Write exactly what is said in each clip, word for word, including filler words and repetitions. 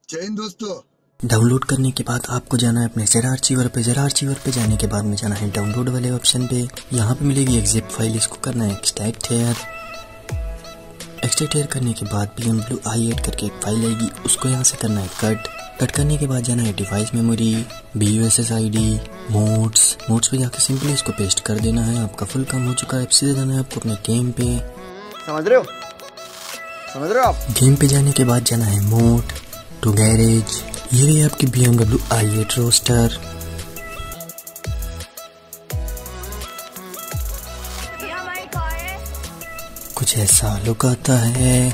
जय हिंद दोस्तों। डाउनलोड करने के बाद आपको जाना है अपने ज़रा आर्चिवर पे। ज़रा आर्चिवर पे जाने के बाद में जाना है डाउनलोड वाले ऑप्शन पे। यहाँ पे मिलेगी एक जिप फाइल, इसको करना है एक्सट्रैक्ट हेयर। एक्सट्रैक्ट हेयर करने के बाद B M blue I add करके एक फाइल आएगी, उसको यहाँ से करना है कट। कट करने के बाद जाना है device memory, B U S S I D, mods. Mods पे जाके सिंपली इसको पेस्ट कर देना है। आपका फुल काम हो चुका है। अब सीधे जाना है आपको अपने गेम पे। समझ रहे हो समझ रहे हो आप। गेम पे जाने के बाद जाना है मोड टू गैरेज। ये रही आपकी B M W I eight roadster. कुछ ऐसा लुक आता है।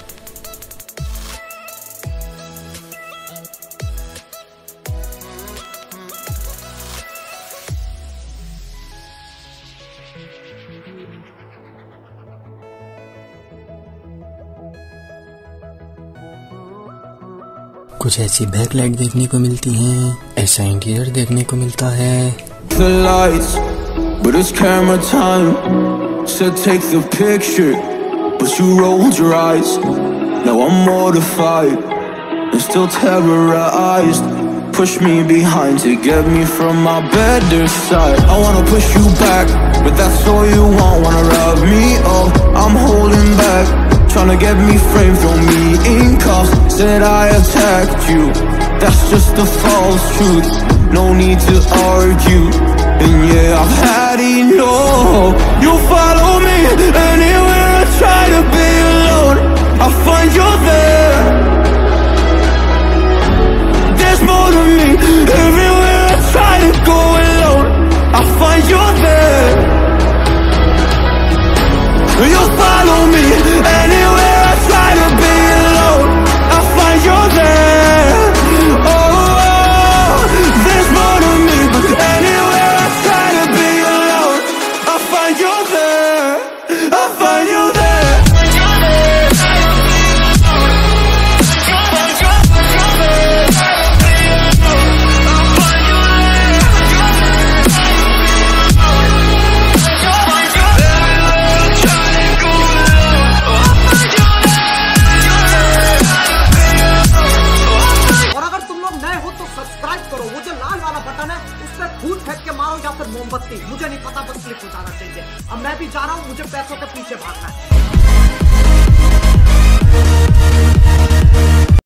कुछ ऐसी बैकलाइट देखने को मिलती हैं, ऐसा इंटीरियर देखने को मिलता है। The lights, but it's camera time. Said take the picture, but you rolled your eyes. Now I'm mortified and still terrorized. Push me behind to get me from my better side. I wanna push you back, but that's all you want. Wanna rub me up, I'm holding back. Tryna get me framed, throw me in cuffs. Said I attacked you, that's just a false truth. No need to argue, and yeah, I've had enough. You follow me anywhere I try to be alone, I find you there. There's more to me, everywhere I try to go alone, I find you there. You follow me anywhere I try to be alone, I find you there. Oh, there's more to me, but anywhere I try to be alone, I find you there. I find you there. Subscribe करो, वो जो लाल वाला button है उस पर फूट फेंक के मारो या फिर मोमबत्ती, मुझे नहीं पता, बस क्लिक हो जाना चाहिए। अब मैं भी जा रहा हूँ, मुझे पैसों के पीछे भागना है।